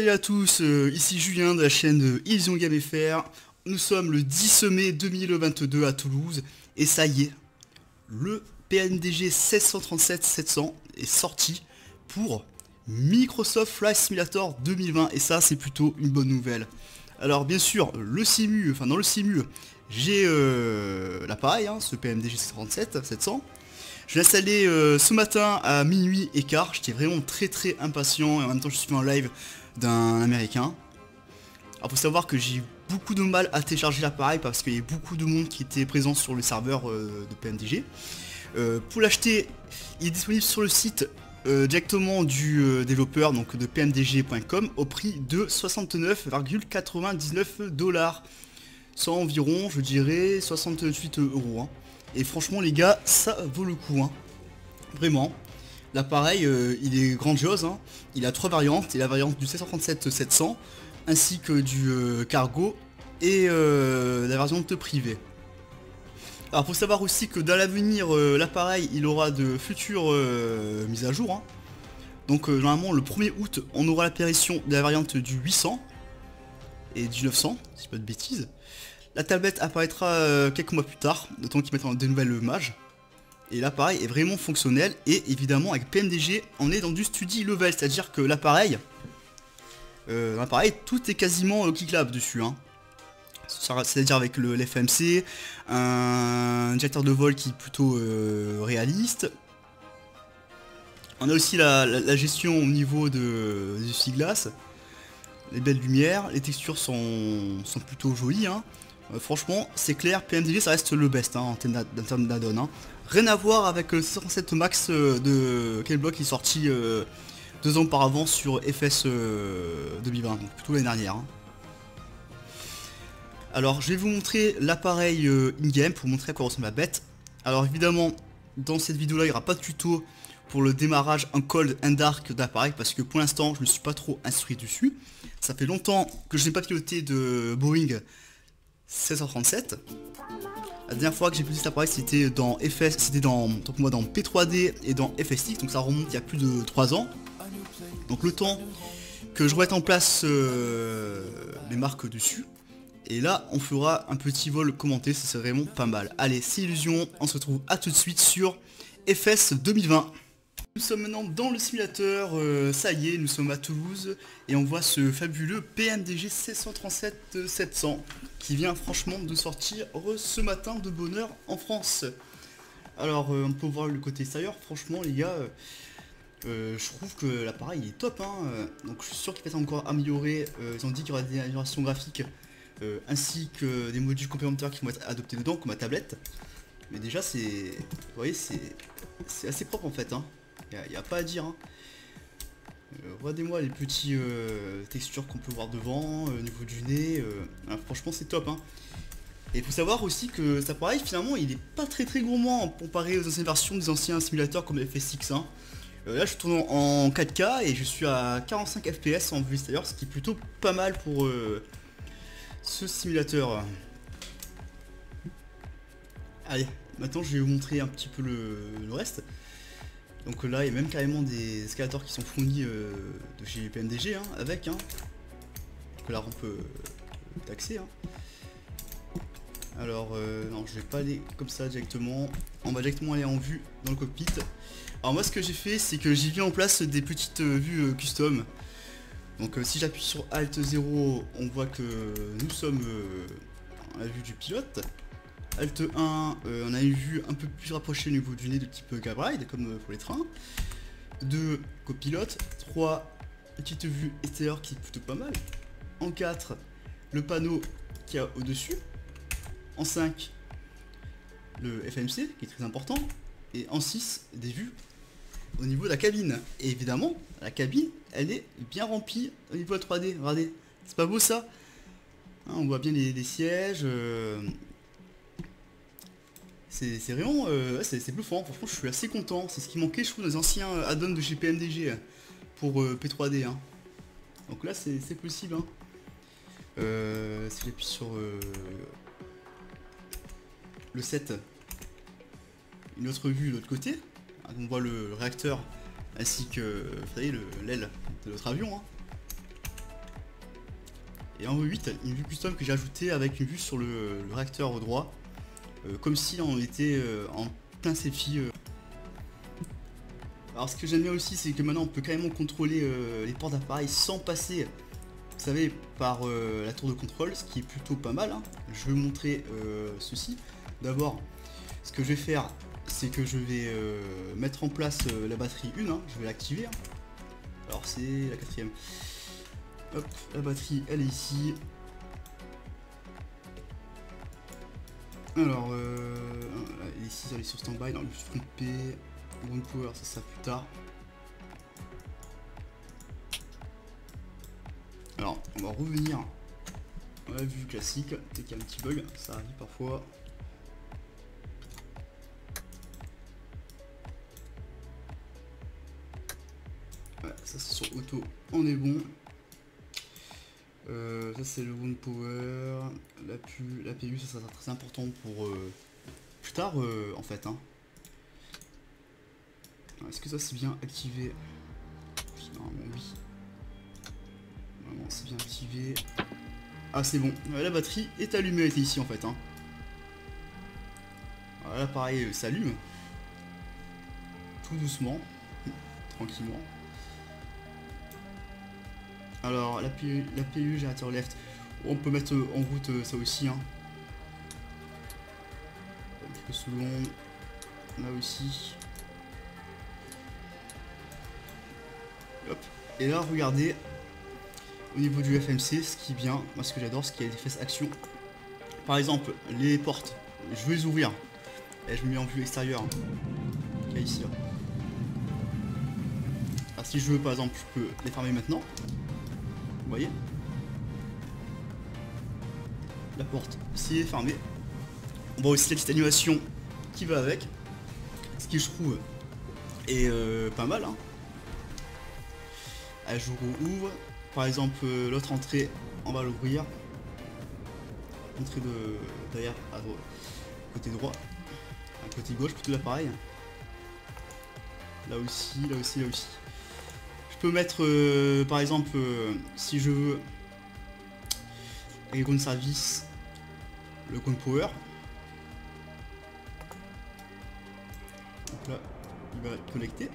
Salut à tous, ici Julien de la chaîne Illusion Game FR. Nous sommes le 10 mai 2022 à Toulouse et ça y est, le PNDG 1637-700 est sorti pour Microsoft Flight Simulator 2020 et ça c'est plutôt une bonne nouvelle. Alors bien sûr, dans le simu, j'ai l'appareil, ce PMDG 1637-700. Je l'ai installé ce matin à minuit et quart, j'étais vraiment très impatient et en même temps je suis en live d'un américain. Alors faut savoir que j'ai eu beaucoup de mal à télécharger l'appareil parce qu'il y a beaucoup de monde qui était présent sur le serveur de PMDG. Pour l'acheter, il est disponible sur le site directement du développeur, donc de pmdg.com, au prix de 69,99 $. Soit environ, je dirais, 68 €. Et franchement les gars, ça vaut le coup, vraiment. L'appareil, il est grandiose, il a trois variantes, il a la variante du 737-700, ainsi que du cargo, et la variante privée. Alors faut savoir aussi que dans l'avenir, l'appareil, il aura de futures mises à jour. Donc normalement le 1er août, on aura l'apparition de la variante du 800 et du 900, si je dis pas de bêtises. La tablette apparaîtra quelques mois plus tard, le temps qu'ils mettent de nouvelles mages. Et l'appareil est vraiment fonctionnel et évidemment avec PMDG on est dans du study level, c'est-à-dire que l'appareil, tout est quasiment cliquable dessus. C'est-à-dire avec l'FMC, un directeur de vol qui est plutôt réaliste. On a aussi la gestion au niveau des essuie-glaces, les belles lumières, les textures sont plutôt jolies. Franchement, c'est clair, PMDG ça reste le best en termes d'add-on. Rien à voir avec le 607 Max de Killblock qui est sorti 2 ans auparavant sur FS 2020, donc plutôt l'année dernière. Alors, je vais vous montrer l'appareil in-game pour montrer à quoi ressemble la bête. Alors évidemment, dans cette vidéo là, il n'y aura pas de tuto pour le démarrage en cold and dark d'appareil parce que pour l'instant, je ne me suis pas trop instruit dessus. Ça fait longtemps que je n'ai pas piloté de Boeing 1637. La dernière fois que j'ai piloté cet appareil c'était dans FS, c'était dans P3D et dans FSX, donc ça remonte il y a plus de 3 ans. Donc le temps que je remette en place les marques dessus. Et là on fera un petit vol commenté, ça serait vraiment pas mal. Allez, c'est Illusion, on se retrouve à tout de suite sur FS 2020. Nous sommes maintenant dans le simulateur, ça y est, nous sommes à Toulouse et on voit ce fabuleux PMDG 1637-700 qui vient franchement de sortir ce matin de bonne heure en France. Alors on peut voir le côté extérieur, franchement les gars, je trouve que l'appareil est top, donc je suis sûr qu'il va être encore amélioré. Ils ont dit qu'il y aura des améliorations graphiques ainsi que des modules complémentaires qui vont être adoptés dedans comme la tablette. Mais déjà c'est, vous voyez, c'est assez propre en fait, il n'y a pas à dire. Regardez-moi les petits textures qu'on peut voir devant, au niveau du nez, franchement c'est top. Et il faut savoir aussi que cet appareil finalement il est pas très gourmand comparé aux anciennes versions des anciens simulateurs comme FSX. Là je tourne en 4K et je suis à 45 FPS en vue extérieure, ce qui est plutôt pas mal pour ce simulateur. Allez, maintenant je vais vous montrer un petit peu le reste. Donc là il y a même carrément des escalators qui sont fournis de chez PMDG avec. Donc là on peut taxer. Alors non, je vais pas aller comme ça directement. On va directement aller en vue dans le cockpit. Alors moi ce que j'ai fait c'est que j'ai mis en place des petites vues custom. Donc si j'appuie sur Alt 0, on voit que nous sommes à la vue du pilote. Alt 1, on a une vue un peu plus rapprochée au niveau du nez de type Gabride, comme pour les trains. 2, copilote. 3, petite vue extérieure qui est plutôt pas mal. En 4, le panneau qu'il y a au-dessus. En 5, le FMC qui est très important. Et en 6, des vues au niveau de la cabine. Et évidemment, la cabine, elle est bien remplie au niveau de la 3D. Regardez, c'est pas beau ça, on voit bien les sièges. C'est vraiment c'est bluffant, franchement je suis assez content, c'est ce qui manquait je trouve dans les anciens add-ons de chez PMDG pour P3D. Donc là c'est possible. Si j'appuie sur le 7, une autre vue de l'autre côté, on voit le réacteur ainsi que l'aile de notre avion. Et en V8, une vue custom que j'ai ajoutée avec une vue sur le réacteur droit, comme si on était en plein selfie. Alors ce que j'aime bien aussi, c'est que maintenant on peut carrément contrôler les ports d'appareil sans passer, vous savez, par la tour de contrôle, ce qui est plutôt pas mal, hein. Je vais vous montrer ceci. D'abord, ce que je vais faire, c'est que je vais mettre en place la batterie 1, hein. Je vais l'activer, hein. Alors c'est la 4ème. Hop, la batterie elle est ici. Alors elle est ici, elle est sur standby. Non, je me suis trompé. Ground power, ça sera plus tard. Alors on va revenir à la vue classique. Dès qu'il y a un petit bug, ça arrive parfois. Ouais, ça c'est sur auto, on est bon. Ça c'est le ground power, la PU, ça sera très important pour plus tard en fait, hein. Est-ce que ça c'est bien activé? Normalement oui. Normalement c'est bien activé. Ah c'est bon, la batterie est allumée, elle était ici en fait, hein. Alors là pareil, s'allume. Tout doucement, tranquillement. Alors la PU générateur left, on peut mettre en route ça aussi, hein. Quelques secondes. Là aussi. Hop. Et là regardez, au niveau du FMC, ce qui est bien, moi ce que j'adore, c'est qu'il y a des fesses action. Par exemple, les portes, je veux les ouvrir. Et je me mets en vue extérieure. Là, ici. Là. Alors, si je veux par exemple, je peux les fermer maintenant. Vous voyez, la porte c'est fermé. On voit aussi la petite animation qui va avec, ce qui je trouve est pas mal, hein. Allez, je rouvre par exemple l'autre entrée, on va l'ouvrir. Entrée de derrière à droite, côté droit, à côté gauche plutôt l'appareil. Là aussi, là aussi, là aussi. Je peux mettre par exemple si je veux les ground service, le ground power. Donc là il va être connecté.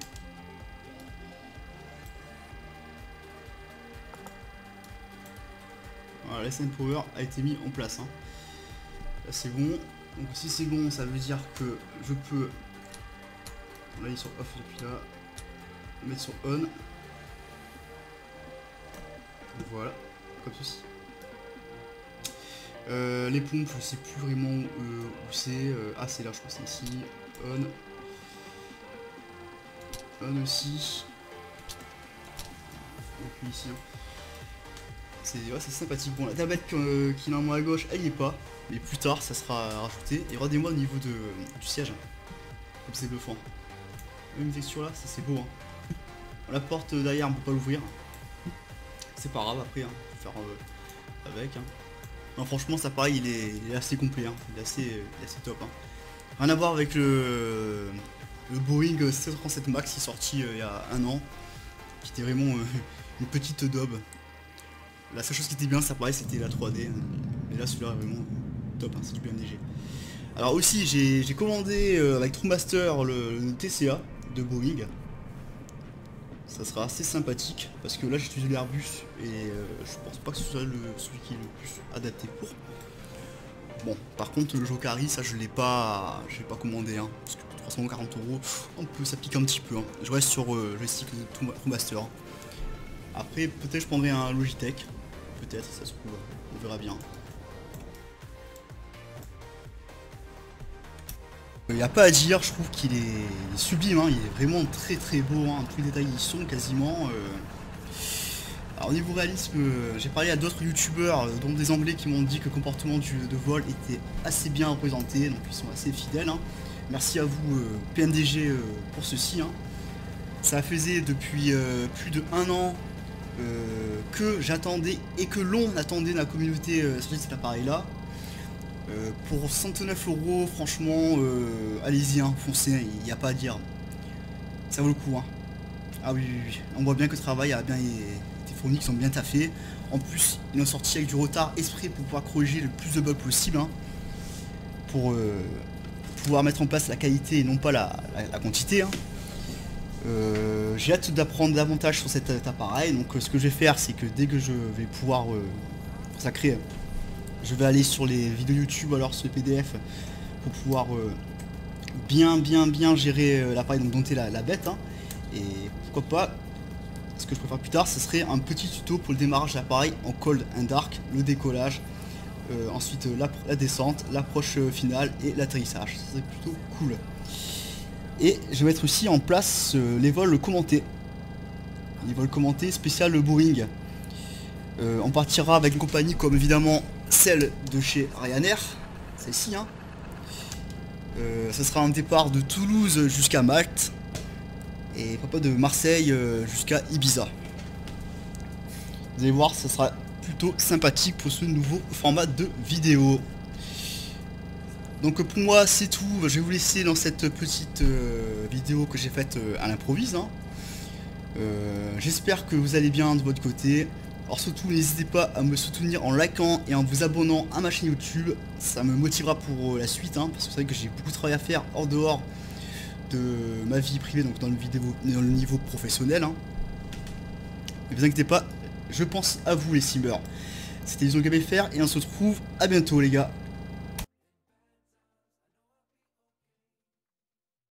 Voilà, la SN power a été mis en place, hein. Là c'est bon. Donc si c'est bon, ça veut dire que je peux, là il est sur off depuis là, mettre sur on. Voilà, comme ceci. Les pompes, je sais plus vraiment où c'est. Ah, c'est là, je crois que c'est ici. On. On aussi. Donc lui ici. Hein. C'est ouais, sympathique. Bon, la tablette qui est normalement à gauche, elle y est pas. Mais plus tard, ça sera rajouté. Et regardez-moi au niveau du siège. Comme c'est bluffant. Même texture là, ça c'est beau. Hein. La porte derrière, on peut pas l'ouvrir. C'est pas grave après, hein. Faut faire avec. Hein. Non, franchement, ça pareil, il est assez complet. Hein. Il est assez top. Hein. Rien à voir avec le Boeing 737 Max qui est sorti il y a un an. Qui était vraiment une petite daube. La seule chose qui était bien, ça pareil, c'était la 3D. Hein. Et là, celui-là, vraiment top. Hein. C'est du BMDG. Alors aussi, j'ai commandé avec TrueMaster le TCA de Boeing. Ça sera assez sympathique parce que là j'utilise l'Airbus et je pense pas que ce soit celui qui est le plus adapté pour. Bon, par contre le Jokari, ça je l'ai pas commandé, hein, parce que 340 €, ça pique un petit peu. Hein. Je reste sur le cycle de TrueMaster. Après peut-être je prendrai un Logitech, peut-être, ça se trouve, on verra bien. Il n'y a pas à dire, je trouve qu'il est sublime, hein, il est vraiment très très beau, hein, tous les détails y sont quasiment. Alors au niveau réalisme, j'ai parlé à d'autres youtubeurs, dont des anglais qui m'ont dit que le comportement de vol était assez bien représenté, donc ils sont assez fidèles. Hein. Merci à vous PNDG pour ceci. Hein. Ça faisait depuis plus de 1 an que j'attendais et que l'on attendait dans la communauté sur cet appareil là. Pour 109 €, franchement, allez-y, hein, foncez, il n'y a pas à dire. Ça vaut le coup. Hein. Ah oui, oui, oui, on voit bien que le travail a bien été fournis, qu'ils ont bien taffé. En plus, ils ont sorti avec du retard exprès pour pouvoir corriger le plus de bugs possible, hein, pour pouvoir mettre en place la qualité et non pas la quantité, hein. J'ai hâte d'apprendre davantage sur cet appareil, donc ce que je vais faire, c'est que dès que je vais pouvoir consacrer, je vais aller sur les vidéos YouTube, alors sur les PDF, pour pouvoir bien gérer l'appareil, donc dompter la bête, hein. Et pourquoi pas, ce que je préfère plus tard, ce serait un petit tuto pour le démarrage de l'appareil en cold and dark, le décollage, ensuite la descente, l'approche finale et l'atterrissage. Ça serait plutôt cool. Et je vais mettre aussi en place les vols commentés. Les vols commentés spécial Boeing. On partira avec une compagnie comme évidemment celle de chez Ryanair, celle-ci, hein. Ce sera un départ de Toulouse jusqu'à Malte et pas de Marseille jusqu'à Ibiza. Vous allez voir, ça sera plutôt sympathique pour ce nouveau format de vidéo. Donc pour moi c'est tout, je vais vous laisser dans cette petite vidéo que j'ai faite à l'improvise, hein. J'espère que vous allez bien de votre côté. Alors surtout n'hésitez pas à me soutenir en likant et en vous abonnant à ma chaîne YouTube, ça me motivera pour la suite, hein, parce que vous savez que j'ai beaucoup de travail à faire hors dehors de ma vie privée, donc dans le niveau professionnel, hein. Ne vous inquiétez pas, je pense à vous les simmers. C'était Vision GameFR et on se retrouve à bientôt les gars.